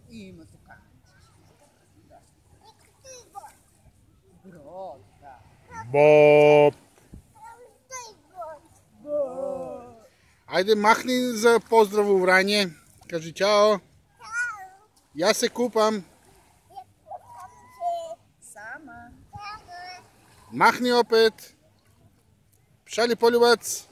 Ima tu kančić. Brod, da. Bob. Brod. Ajde, mahni za pozdrav u Vranje. Kaži čao. Ja se kupam. Sama. Mahni opet. Šalji poljubac.